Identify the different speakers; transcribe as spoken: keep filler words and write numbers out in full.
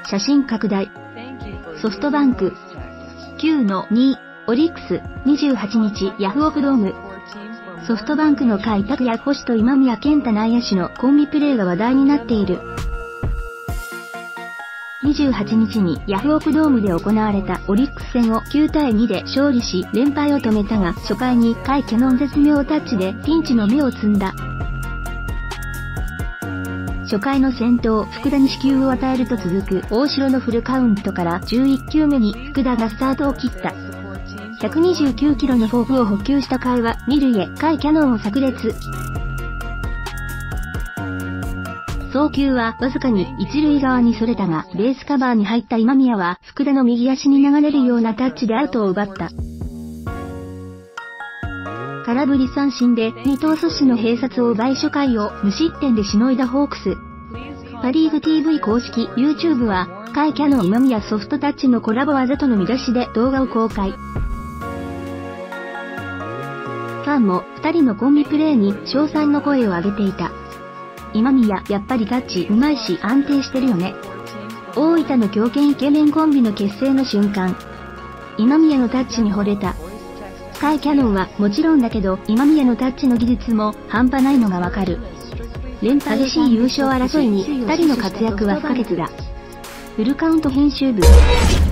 Speaker 1: 写真拡大。ソフトバンク きゅうのに オリックスにじゅうはちにちヤフオクドーム。ソフトバンクの甲斐拓也捕手と今宮健太内野手のコンビプレーが話題になっている。にじゅうはちにちにヤフオクドームで行われたオリックス戦をきゅうたいにで勝利し連敗を止めたが、初回に甲斐キャノン絶妙タッチでピンチの芽を摘んだ。初回の先頭福田に四球を与えると続く大城のフルカウントからじゅういっきゅうめに福田がスタートを切った。ひゃくにじゅうきゅうキロのフォークを捕球した甲斐は二塁へ甲斐キャノンを炸裂。送球はわずかに一塁側にそれたが、ベースカバーに入った今宮は福田の右足に流れるようなタッチでアウトを奪った。空振り三振で二投阻止の併殺を奪い初回を無失点でしのいだホークス。パリーグ ティーブイ 公式 YouTube は、甲斐キャノン今宮ソフトタッチのコラボ技との見出しで動画を公開。ファンも二人のコンビプレーに称賛の声を上げていた。今宮やっぱりタッチうまいし安定してるよね。大分の強肩イケメンコンビの結成の瞬間。今宮のタッチに惚れた。甲斐キャノンはもちろんだけど今宮のタッチの技術も半端ないのがわかる。連覇激しい優勝争いにふたりの活躍は不可欠だ。フルカウント編集部。